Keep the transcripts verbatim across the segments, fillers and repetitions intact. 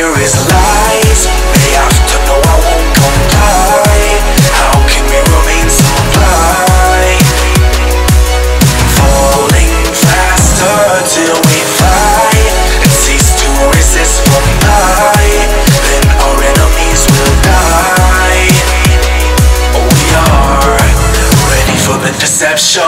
hear is lies. They have to know I won't comply. How can we remain so blind? Falling faster till we fly and cease to resist from high. Then our enemies will die. We are ready for the deception.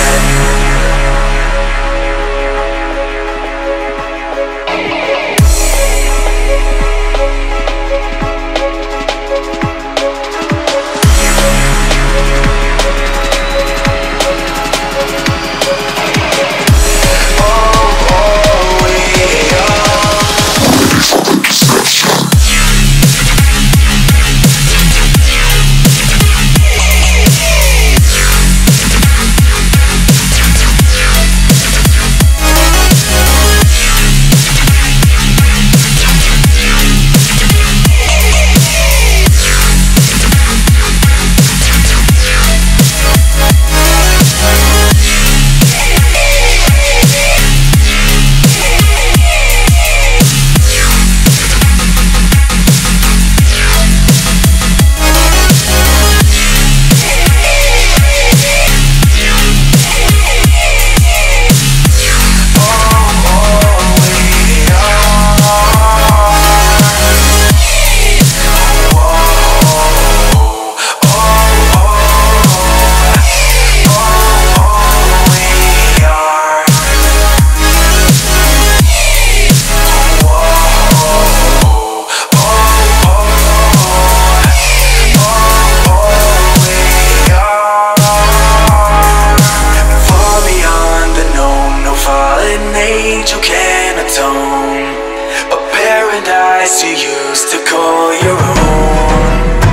You can atone a paradise you used to call your own.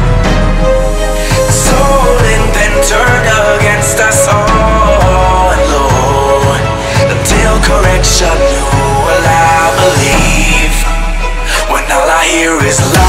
Stolen then turned against us all alone. Until correction, you will I believe when all I hear is lies.